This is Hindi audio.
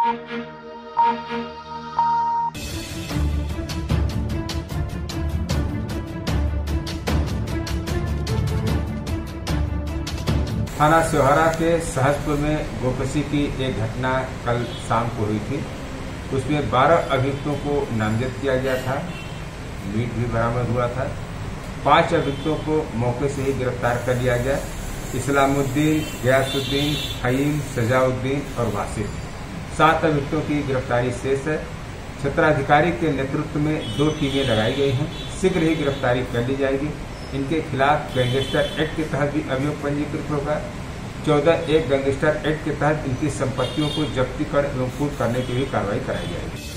थाना सिहोरा के सहजपुर में गोकशी की एक घटना कल शाम को हुई थी। उसमें 12 अभियुक्तों को नामजद किया गया था, मीट भी बरामद हुआ था। 5 अभियुक्तों को मौके से ही गिरफ्तार कर लिया गया। इस्लामुद्दीन, गयासुद्दीन, हईम, सजाउद्दीन और वासिफ 7 अभियुक्तों की गिरफ्तारी शेष है। क्षेत्राधिकारी के नेतृत्व में 2 टीमें लगाई गई हैं। शीघ्र ही गिरफ्तारी कर ली जाएगी। इनके खिलाफ गैंगस्टर एक्ट के तहत भी अभियोग पंजीकृत होगा। 14(1) गैंगस्टर एक्ट के तहत इनकी संपत्तियों को जब्ती कर एवं कुर्क करने की भी कार्रवाई कराई जाएगी।